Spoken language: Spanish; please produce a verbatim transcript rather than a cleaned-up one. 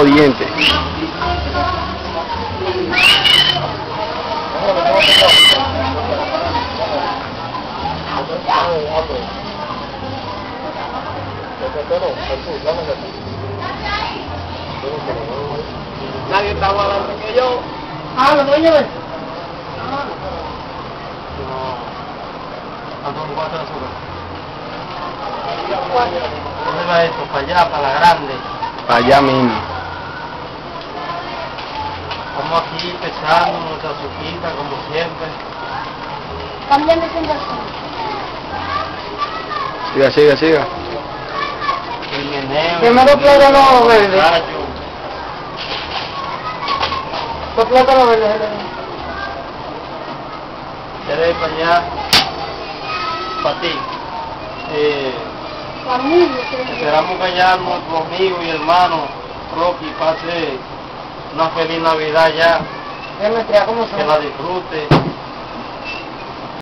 jodiente. Nadie está hablando que yo. Ah, los dueños de... ¿Cuánto cuánto de azúcar? ¿Dónde va esto? Para allá, para la grande. Para allá mismo. Estamos aquí pesando nuestra azuquita como siempre. Cambian de sensación. Siga, siga, siga. El meneo. Primero plátano verde. Gallo. Los plátanos verdes. ¿Quieres ir para allá? Para ti. Eh, Para mí, esperamos que allá nuestro amigo y hermano Rocky pase una feliz Navidad ya. ya me trae como Que la disfrute.